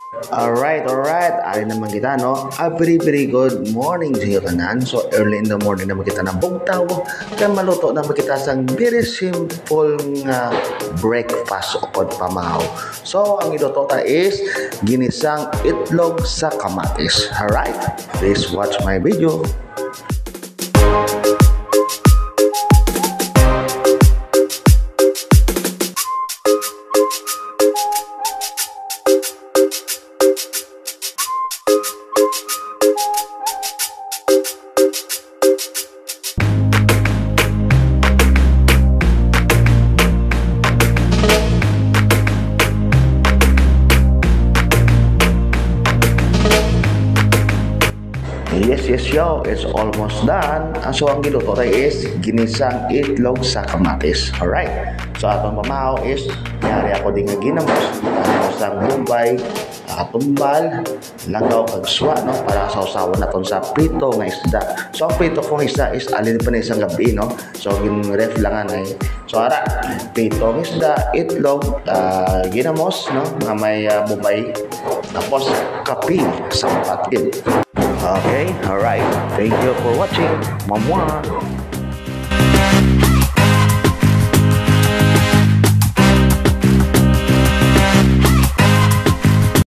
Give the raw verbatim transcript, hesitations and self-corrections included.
Alright, alright. Ari naman kita, no? A very, very good morning sa iyo kanan. So, early in the morning naman kita ng bugtaw. Kaya maluto naman kita sa very simple nga breakfast o pamahaw. So, ang iluto ta is ginisang itlog sa kamatis. Alright? Please watch my video. Yes, yes, yo. It's almost done. So, ang giluto tayo is ginisang itlog sa kamatis. Alright. So, atong pamahaw is yari ako din nga ginamos. Ginamos ang bumbay, katumbal, langaw, kagswa, no? Para sa usawan naton sa prito nga isda. So, ang prito kong isda is alin pa na isang gabi, no? So, gin-ref lang ay. So, ara, pritong isda, itlog, uh, ginamos, no? Nga may uh, bumbay. Tapos, kapi sa patid. Okay, alright. Thank you for watching. Mamwa.